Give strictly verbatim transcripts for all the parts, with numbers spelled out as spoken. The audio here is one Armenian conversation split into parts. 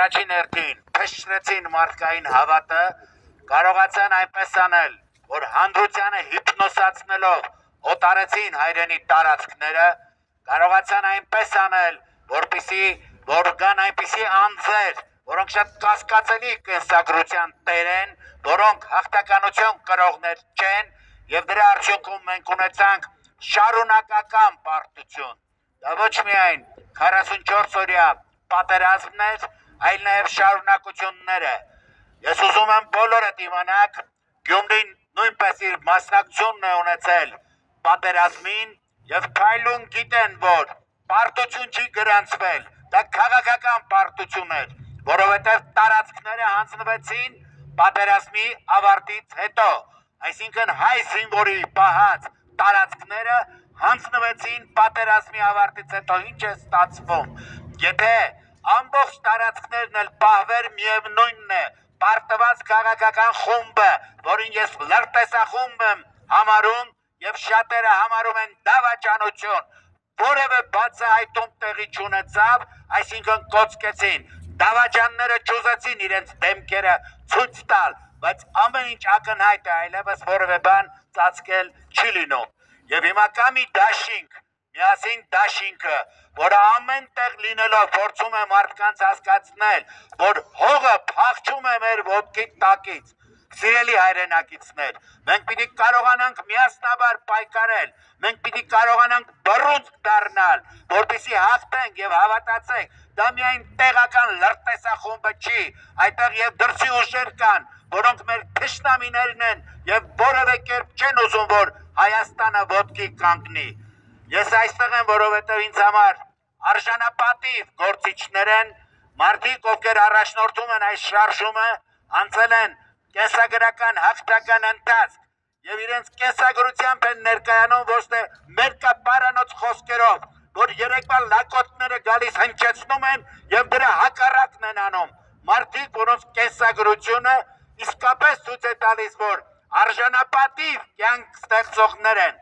առաջին հերթին փշրեցին մարդկային հավատը, կարողացան այնպես անել, որ հանրությանը հիպնոսացնելով օտարեցին հայրենի տարածքները, կարողացան այնպես անել, որպեսզի որ կան այնպիսի անձեր, որոնք շատ կասկածելի կենսագրության տեր են, որոնք հաղթականություն կրողներ չեն, եւ դրա արդյունքում մենք ունեցանք շարունակական պարտություն։ Դա ոչ միայն քառասունչորս օրյա պատերազմն էր, այլ նաև շարունակությունները։ Ես ուզում եմ բոլորդ իմանաք, Գյումրին նույնպես իր մասնակցությունն է ունեցել պատերազմին եւ քայլուն գիտեն, որ պարտություն չի գրանցվել, դա քաղաքական պարտություն էր, որովհետեւ տարածքները հանձնվեցին պատերազմի ավարտից հետո, այսինքն հայ զինվորի պահած տարածքները հանձնվեցին պատերազմի ավարտից հետո ինչ է ստացվում։ Եթե ամբողջ տարածքներն էլ պահվեր, միևնույնն է, պարտված քաղաքական խումբը, որին ես լրտեսախումբ եմ համարում եւ շատերը համարում են դավաճանություն, որևէ բացահայտում տեղի չունեցավ, այսինքն կոծկեցին։ Դավաճանները չուզեցին իրենց դեմքերը ցույց տալ, բայց ամեն ինչ ակնհայտ է, այլևս որևէ բան ծածկել չի լինում։ Եվ հիմա կա մի դաշինք, միասին դաշինքը, որը ամեն տեղ լինելով փորձում է մարդկանց հասկացնել, որ հողը փախչում է մեր ոտքի տակից։ Սիրելի հայրենակիցներ, մենք պիտի կարողանանք միասնաբար պայքարել, մենք պիտի կարողանանք բռունցք դառնալ, որպեսզի հաղթենք եւ հավատացեք, դա միայն տեղական լրտեսախումբը չի, այդտեղ եւ դրսի ուժեր կան, որոնք մեր թշնամիներն են եւ որևէ կերպ չեն ուզում, որ Հայաստանը ոտքի կանգնի։ Ես այստեղ եմ, որովհետեւ ինձ համար արժանապատիվ գործիչներ են, մարդիկ, ովքեր առաջնորդում են այս շարժումը, անցել են կենսագրական հաղթական ընթացք եւ իրենց կենսագրությամբ են ներկայանում ոչ թե մերկապարանոց խոսքերով, որ երեկվա լակոտները գալիս հնչեցնում են եւ դրա հակառակն են անում։ Մարդիկ, որոնց կենսագրությունը իսկապես ցույց է տալիս, որ արժանապատիվ կյանք ստեղծողներ են։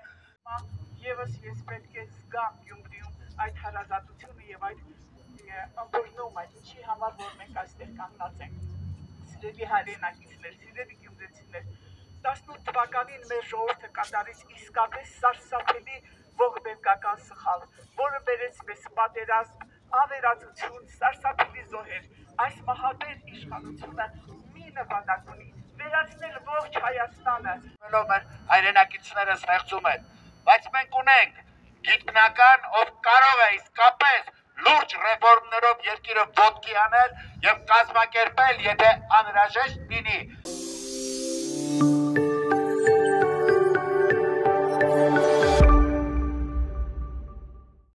Եվս ես պետք է զգամ Գյումրիում այդ հարազատությունը եւ այդ ըմբռնումը, ինչի համար որ մենք այստեղ կանգնած ենք։ Սիրելի հայրենակիցներ, սիրելի գյումրեցիներ, տասնութ թվականին մեր ժողովուրդը կատարեց իսկապես սարսափելի ողբերգական սխալ, որը բերեց մեզ պատերազմ, ավերածություն, սարսափելի զոհեր։ Այս մահաբեր իշխանությունը մի նպատակ ունի՝ վերացնել ողջ Հայաստանը։ Մեր հայրենակիցները ստեղծում են, բայց մենք ունենք գիտնական, ով կարող է իսկապես լուրջ ռեֆորմներով երկիրը ոտքի անել եւ կազմակերպել, եթե անհրաժեշտ լինի